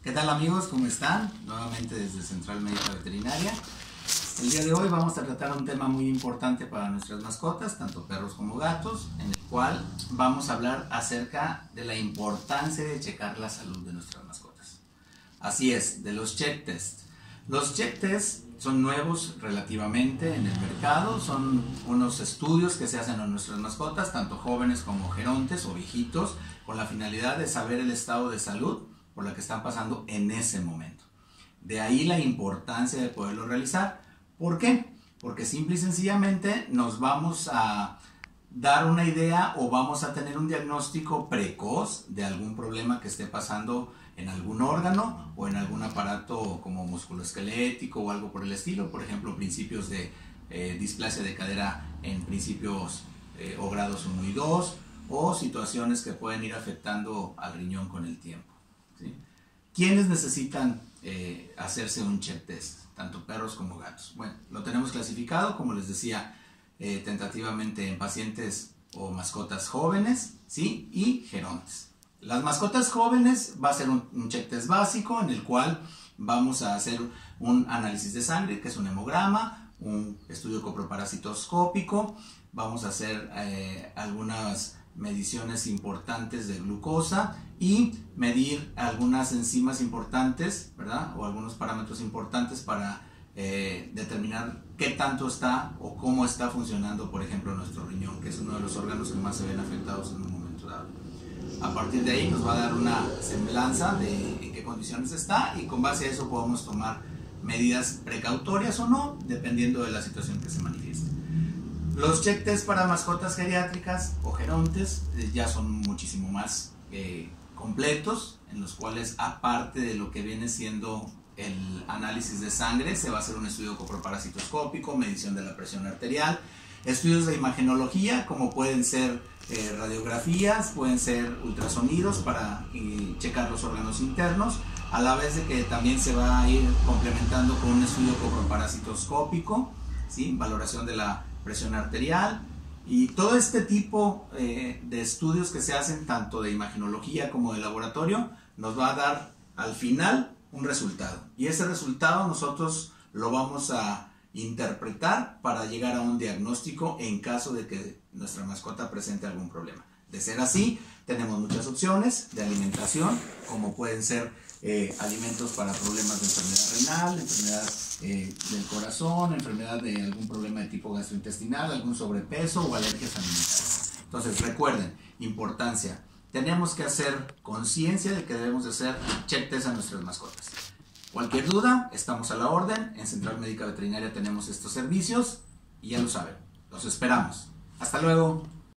¿Qué tal amigos? ¿Cómo están? Nuevamente desde Central Médica Veterinaria. El día de hoy vamos a tratar un tema muy importante para nuestras mascotas, tanto perros como gatos, en el cual vamos a hablar acerca de la importancia de checar la salud de nuestras mascotas. Así es, de los check tests. Los check tests son nuevos relativamente en el mercado, son unos estudios que se hacen a nuestras mascotas, tanto jóvenes como gerontes o viejitos, con la finalidad de saber el estado de salud por la que están pasando en ese momento. De ahí la importancia de poderlo realizar. ¿Por qué? Porque simple y sencillamente nos vamos a dar una idea o vamos a tener un diagnóstico precoz de algún problema que esté pasando en algún órgano o en algún aparato como musculoesquelético o algo por el estilo. Por ejemplo, principios de displasia de cadera en principios o grados 1 y 2, o situaciones que pueden ir afectando al riñón con el tiempo, ¿sí? ¿Quiénes necesitan hacerse un check test? Tanto perros como gatos. Bueno, lo tenemos clasificado, como les decía, tentativamente en pacientes o mascotas jóvenes, ¿sí? Y gerontes. Las mascotas jóvenes va a ser un check test básico en el cual vamos a hacer un análisis de sangre, que es un hemograma, un estudio coproparasitoscópico, vamos a hacer algunas mediciones importantes de glucosa y medir algunas enzimas importantes, ¿verdad? O algunos parámetros importantes para determinar qué tanto está o cómo está funcionando, por ejemplo, nuestro riñón, que es uno de los órganos que más se ven afectados en un momento dado. A partir de ahí nos va a dar una semblanza de en qué condiciones está, y con base a eso podemos tomar medidas precautorias o no, dependiendo de la situación que se manifieste. Los check tests para mascotas geriátricas o gerontes ya son muchísimo más completos, en los cuales, aparte de lo que viene siendo el análisis de sangre, se va a hacer un estudio coproparasitoscópico, medición de la presión arterial, estudios de imagenología, como pueden ser radiografías, pueden ser ultrasonidos para checar los órganos internos, a la vez de que también se va a ir complementando con un estudio coproparasitoscópico, ¿sí? Valoración de la presión arterial, y todo este tipo de estudios que se hacen tanto de imagenología como de laboratorio nos va a dar al final un resultado, y ese resultado nosotros lo vamos a interpretar para llegar a un diagnóstico en caso de que nuestra mascota presente algún problema. De ser así, tenemos muchas opciones de alimentación, como pueden ser alimentos para problemas de enfermedad renal, enfermedad del corazón, enfermedad de algún problema de tipo gastrointestinal, algún sobrepeso o alergias alimentarias. Entonces recuerden, importancia, tenemos que hacer conciencia de que debemos de hacer check test a nuestras mascotas. Cualquier duda, estamos a la orden. En Central Médica Veterinaria tenemos estos servicios y ya lo saben, los esperamos. Hasta luego.